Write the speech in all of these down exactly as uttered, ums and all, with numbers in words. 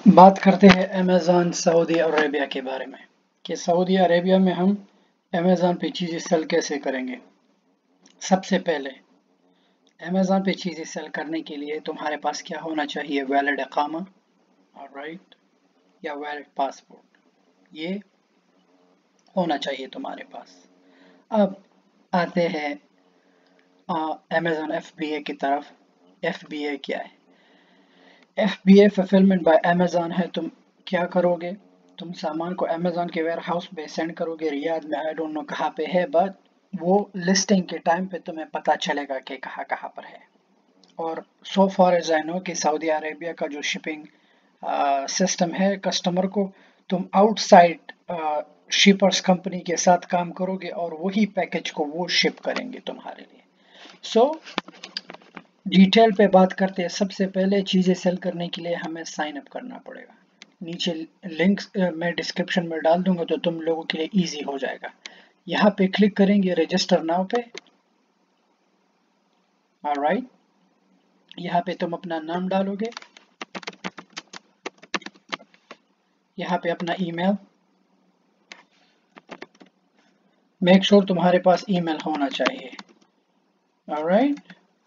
बात करते हैं अमेज़न सऊदी अरेबिया के बारे में कि सऊदी अरेबिया में हम अमेज़न पे चीज़ें सेल कैसे करेंगे। सबसे पहले अमेज़न पे चीज़ें सेल करने के लिए तुम्हारे पास क्या होना चाहिए, वैलिड इकामा, ऑलराइट, या वैलिड पासपोर्ट, ये होना चाहिए तुम्हारे पास। अब आते हैं अमेज़न एफ बी ए की तरफ। एफ बी ए क्या है? F B A fulfillment by Amazon है। तुम क्या करोगे? तुम सामान को अमेज़न के वेयर हाउस पे सेंड करोगे। रियाद में, आई डोंट नो कहाँ पे है, बट वो लिस्टिंग के टाइम पे तुम्हें पता चलेगा कि कहाँ कहाँ पर है। और so far as I know कि सऊदी अरेबिया का जो शिपिंग सिस्टम है, कस्टमर को तुम आउटसाइड शिपर्स कंपनी के साथ काम करोगे और वही पैकेज को वो शिप करेंगे तुम्हारे लिए। सो so, डिटेल पे बात करते हैं। सबसे पहले चीज़ें सेल करने के लिए हमें साइन अप करना पड़ेगा। नीचे लिंक्स मैं डिस्क्रिप्शन में डाल दूंगा तो तुम लोगों के लिए इजी हो जाएगा। यहाँ पे क्लिक करेंगे रजिस्टर नाउ पे। ऑलराइट, यहाँ पे तुम अपना नाम डालोगे, यहाँ पे अपना ईमेल। मेक श्योर तुम्हारे पास ईमेल होना चाहिए। ऑलराइट,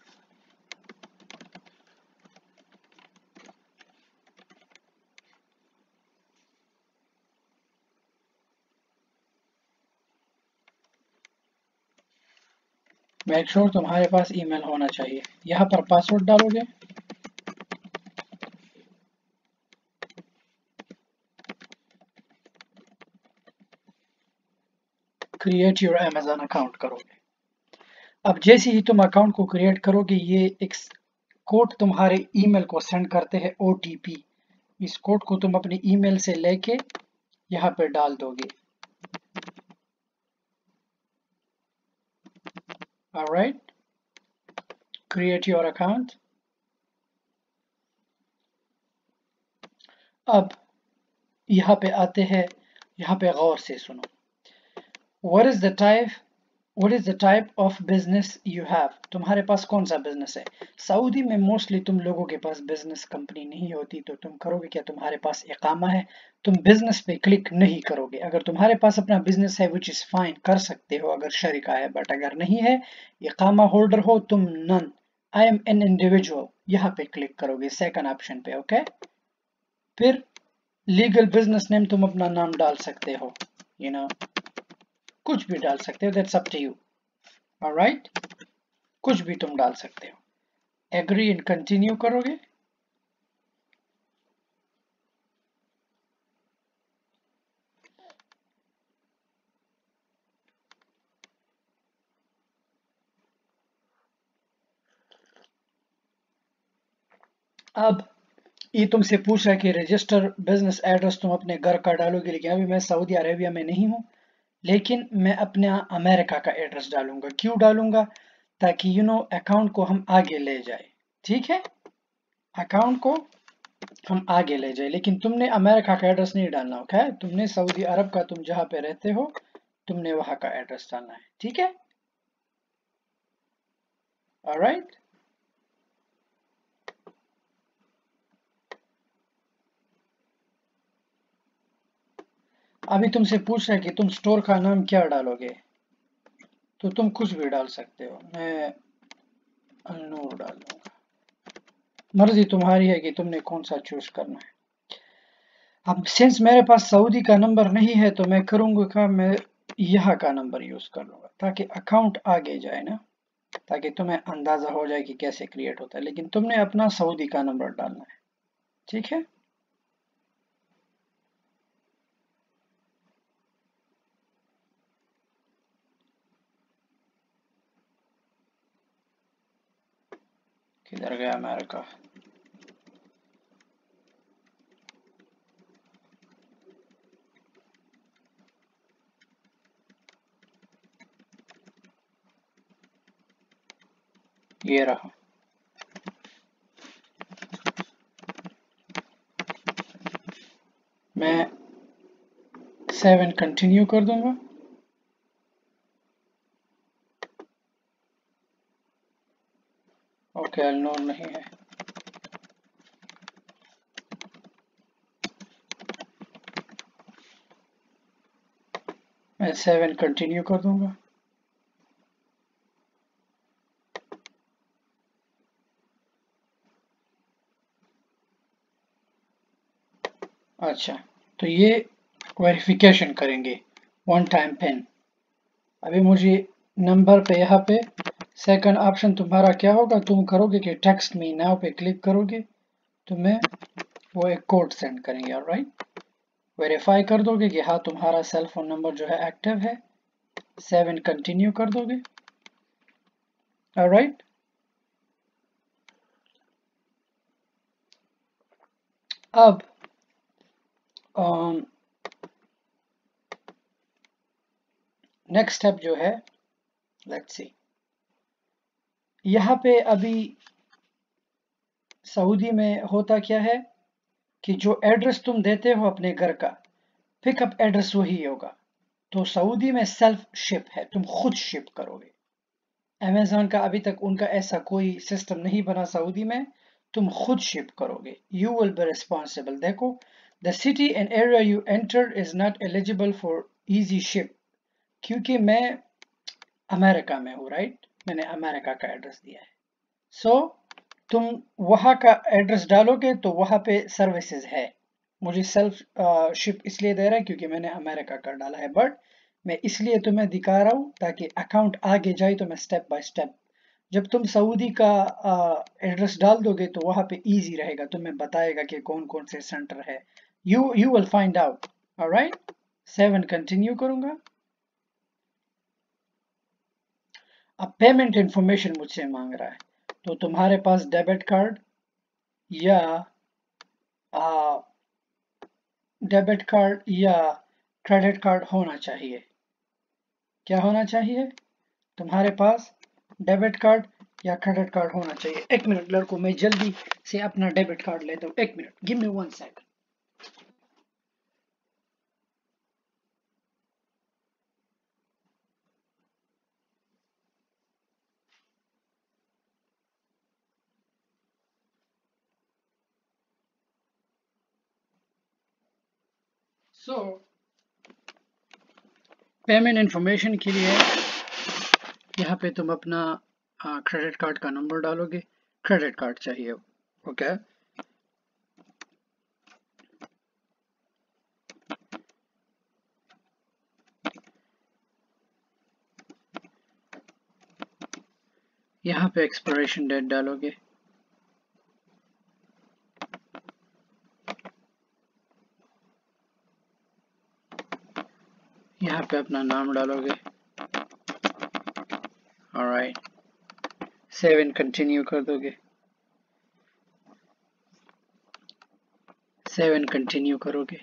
मेक श्योर तुम्हारे पास ईमेल होना चाहिए। यहाँ पर पासवर्ड डालोगे, क्रिएट योर अमेज़न अकाउंट करोगे। अब जैसे ही तुम अकाउंट को क्रिएट करोगे, ये एक कोड तुम्हारे ईमेल को सेंड करते हैं, ओ टी पी। इस कोड को तुम अपनी ईमेल से लेके यहाँ पे डाल दोगे। Alright, create your account. अब यहाँ पे आते हैं, यहाँ पे गौर से सुनो। What is the type what is the type of business you have? तुम्हारे पास कौन सा बिजनेस है? सऊदी में मोस्टली तुम लोगों के पास बिजनेस कंपनी नहीं होती, तो तुम करोगे क्या? तुम्हारे पास इकामा है, तुम बिजनेस पे क्लिक नहीं करोगे। अगर तुम्हारे पास अपना बिजनेस है, विच इज फाइन, कर सकते हो अगर शरीका है, बट अगर नहीं है, इकामा होल्डर हो तुम, none, I am an individual, यहाँ पे क्लिक करोगे सेकंड ऑप्शन पे। Okay okay? फिर लीगल बिजनेस नेम तुम अपना नाम डाल सकते हो, यू you नो know, कुछ भी डाल सकते हो, that's up to you. Alright, कुछ भी तुम डाल सकते हो। एग्री एंड कंटिन्यू करोगे। अब ये तुमसे पूछ रहा है कि रजिस्टर बिजनेस एड्रेस तुम अपने घर का डालोगे, लेकिन अभी मैं सऊदी अरेबिया में नहीं हूँ, लेकिन मैं अपने अमेरिका का एड्रेस डालूंगा। क्यों डालूंगा? ताकि यू नो अकाउंट को हम आगे ले जाए। ठीक है, अकाउंट को हम आगे ले जाए, लेकिन तुमने अमेरिका का एड्रेस नहीं डालना। ओके, तुमने सऊदी अरब का, तुम जहाँ पे रहते हो, तुमने वहां का एड्रेस डालना है। ठीक है, ऑलराइट। अभी तुमसे पूछ रहा है कि तुम स्टोर का नाम क्या डालोगे, तो तुम कुछ भी डाल सकते हो। मैं अनूर डाल दूंगा, मर्जी तुम्हारी है कि तुमने कौन सा चूज करना है। अब सिंस मेरे पास सऊदी का नंबर नहीं है, तो मैं करूंगा का, मैं यहाँ का नंबर यूज कर लूंगा ताकि अकाउंट आगे जाए ना, ताकि तुम्हें अंदाजा हो जाए कि कैसे क्रिएट होता है, लेकिन तुमने अपना सऊदी का नंबर डालना है। ठीक है, किधर गया अमेरिका? ये रहा। मैं सेवन कंटिन्यू कर दूंगा। ओके, अल्नूर नहीं है। मैं सेवन कंटिन्यू कर दूंगा। अच्छा, तो ये वेरिफिकेशन करेंगे वन टाइम पिन। अभी मुझे नंबर पे यहाँ पे सेकंड ऑप्शन तुम्हारा क्या होगा, तुम करोगे कि टेक्स्ट मी नाउ पे क्लिक करोगे तो मैं वो एक कोड सेंड करेंगे। ऑलराइट, वेरीफाई कर दोगे कि हाँ तुम्हारा सेल फोन नंबर जो है एक्टिव है, सेवन कंटिन्यू कर दोगे। ऑलराइट, अब नेक्स्ट स्टेप जो है, लेट्स सी, यहाँ पे अभी सऊदी में होता क्या है कि जो एड्रेस तुम देते हो अपने घर का, पिकअप एड्रेस वही होगा। तो सऊदी में सेल्फ शिप है, तुम खुद शिप करोगे। अमेज़न का अभी तक उनका ऐसा कोई सिस्टम नहीं बना सऊदी में, तुम खुद शिप करोगे। You will be responsible. देखो, the city and area you enter is not eligible for easy ship, क्योंकि मैं अमेरिका में हूँ। राइट, मैंने अमेरिका का एड्रेस दिया है। सो so, तुम वहाँ का एड्रेस डालोगे तो वहाँ पे सर्विसेज है। मुझे सेल्फ शिप इसलिए दे रहा है क्योंकि मैंने अमेरिका का डाला है, बट मैं इसलिए तुम्हें दिखा रहा हूँ ताकि अकाउंट आगे जाए तो मैं स्टेप बाय स्टेप, जब तुम सऊदी का एड्रेस डाल दोगे तो वहाँ पे इजी रहेगा, तुम्हें बताएगा कि कौन कौन से सेंटर है। You you will find out. Alright, seven continue करूंगा। अब पेमेंट इंफॉर्मेशन मुझसे मांग रहा है, तो तुम्हारे पास डेबिट कार्ड या डेबिट कार्ड या क्रेडिट कार्ड होना चाहिए। क्या होना चाहिए? तुम्हारे पास डेबिट कार्ड या क्रेडिट कार्ड होना चाहिए। एक मिनट लड़को, मैं जल्दी से अपना डेबिट कार्ड लेता हूँ। एक minute, give me one second. So payment information के लिए यहाँ पे तुम अपना क्रेडिट कार्ड का नंबर डालोगे। क्रेडिट कार्ड चाहिए, ओके। यहाँ पे एक्सपायरेशन डेट डालोगे। यहाँ पे अपना नाम डालोगे। ऑलराइट, सेवन कंटिन्यू कर दोगे। सेवन कंटिन्यू करोगे।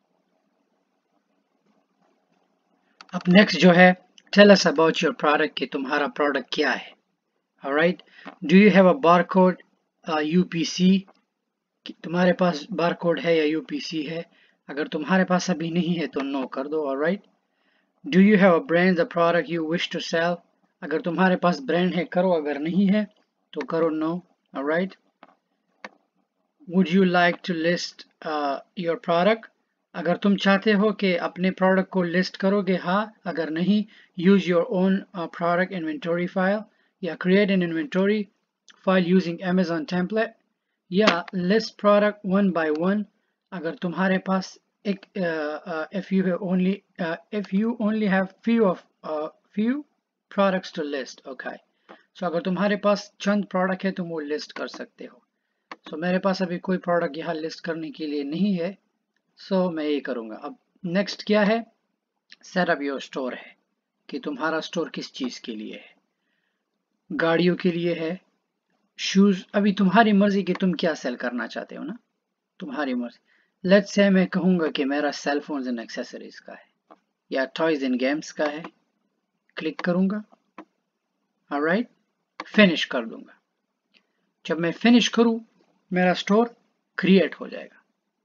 अब नेक्स्ट जो है, tell us about your product, कि तुम्हारा प्रोडक्ट क्या है। Alright, do you have a barcode UPC, तुम्हारे पास बारकोड है या यूपीसी है। अगर तुम्हारे पास अभी नहीं है तो नो कर दो। Alright, do you have a brand the product you wish to sell, अगर तुम्हारे पास ब्रांड है करो, अगर नहीं है तो करो no. Alright, would you like to list your product, अगर तुम चाहते हो कि अपने प्रोडक्ट को लिस्ट करोगे हाँ, अगर नहीं use your own product inventory file या create an inventory file using Amazon template या list product one by one, अगर तुम्हारे पास एक if you have only if you only have few of few products to list. Okay, so अगर तुम्हारे पास चंद product है तुम वो लिस्ट कर सकते हो। सो so, मेरे पास अभी कोई प्रोडक्ट यहाँ लिस्ट करने के लिए नहीं है, सो so, मैं ये करूँगा। अब नेक्स्ट क्या है, सेटअप योर स्टोर है कि तुम्हारा स्टोर किस चीज़ के लिए है। गाड़ियों के लिए है, शूज़, अभी तुम्हारी मर्जी कि तुम क्या सेल करना चाहते हो ना, तुम्हारी मर्जी। लेट्स से मैं कहूँगा कि मेरा सेल फोन्स एंड एक्सेसरीज का है या टॉयज एंड गेम्स का है, क्लिक करूँगा। ऑलराइट, फिनिश कर दूंगा। जब मैं फिनिश करूँ मेरा स्टोर क्रिएट हो जाएगा।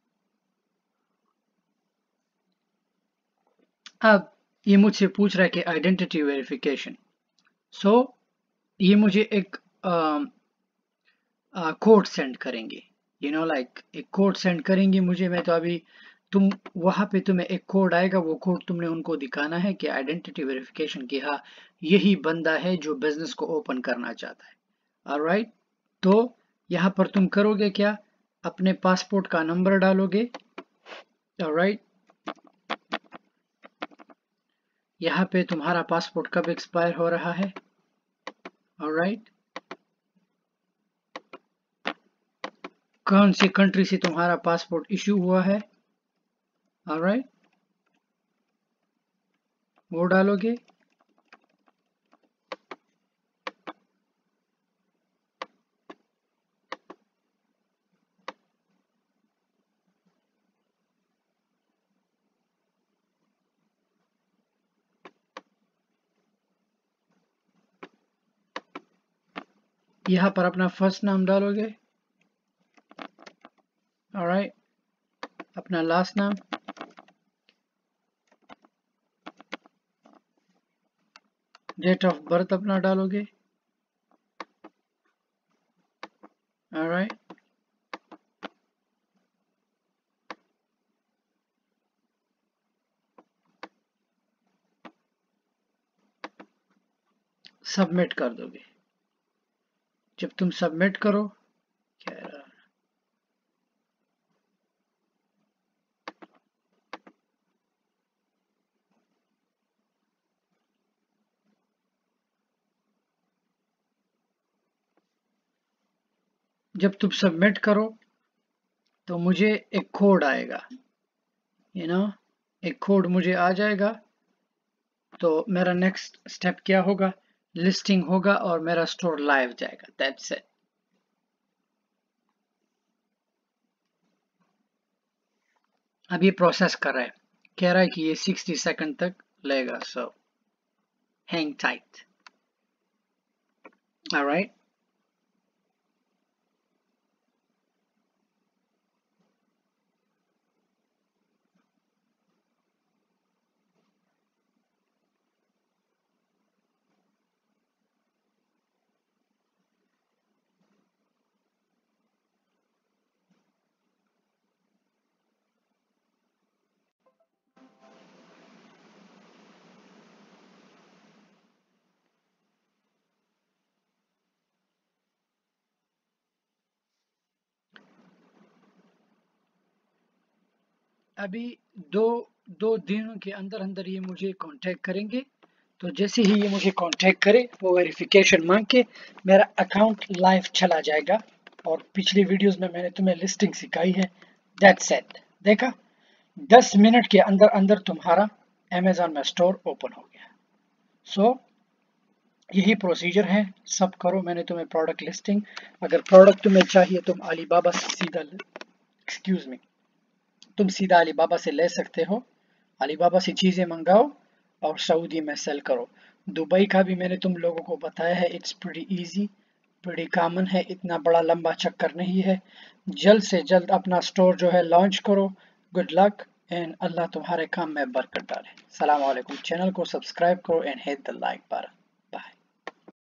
अब ये मुझसे पूछ रहा है कि आइडेंटिटी वेरिफिकेशन। सो ये मुझे एक कोड सेंड करेंगे, यू नो लाइक एक कोड सेंड करेंगे मुझे। मैं तो अभी तुम वहां पे तुम्हें एक कोड आएगा, वो कोड तुमने उनको दिखाना है कि आइडेंटिटी वेरिफिकेशन की, हाँ यही बंदा है जो बिजनेस को ओपन करना चाहता है। ऑलराइट, तो यहाँ पर तुम करोगे क्या, अपने पासपोर्ट का नंबर डालोगे। ऑलराइट, यहाँ पे तुम्हारा पासपोर्ट कब एक्सपायर हो रहा है। ऑलराइट, कौन सी कंट्री से तुम्हारा पासपोर्ट इश्यू हुआ है। ऑलराइट, वो डालोगे। यहाँ पर अपना फर्स्ट नाम डालोगे। ऑलराइट, अपना लास्ट नाम, डेट ऑफ बर्थ अपना डालोगे। ऑलराइट, सबमिट कर दोगे। जब तुम सबमिट करो, क्या जब तुम सबमिट करो तो मुझे एक कोड आएगा, यू नो एक कोड मुझे आ जाएगा। तो मेरा नेक्स्ट स्टेप क्या होगा, लिस्टिंग होगा और मेरा स्टोर लाइव जाएगा। That's it. अब ये प्रोसेस कर रहा है, कह रहा है कि ये साठ सेकंड तक लेगा, सो हैंग टाइट। ऑलराइट, अभी दो दो दिनों के अंदर अंदर ये मुझे कांटेक्ट करेंगे। तो जैसे ही ये मुझे कांटेक्ट करे, वो वेरिफिकेशन मांग के मेरा अकाउंट लाइव चला जाएगा। और पिछली वीडियोस में मैंने तुम्हें लिस्टिंग सिखाई है। That's it. देखा, दस मिनट के अंदर अंदर तुम्हारा अमेजोन में स्टोर ओपन हो गया। सो so, यही प्रोसीजर है, सब करो। मैंने तुम्हें प्रोडक्ट लिस्टिंग, अगर प्रोडक्ट तुम्हें चाहिए तुम अलीबाबा से सीधा, एक्सक्यूज मी, तुम सीधा अलीबाबा से ले सकते हो। अलीबाबा से चीज़ें मंगाओ और सऊदी में सेल करो। दुबई का भी मैंने तुम लोगों को बताया है, it's pretty easy, pretty common है, इतना बड़ा लंबा चक्कर नहीं है। जल्द से जल्द अपना स्टोर जो है लॉन्च करो। गुड लक एंड अल्लाह तुम्हारे काम में बरकत डाले। सलाम वालेकुम। चैनल को सब्सक्राइब करो and hit the like button.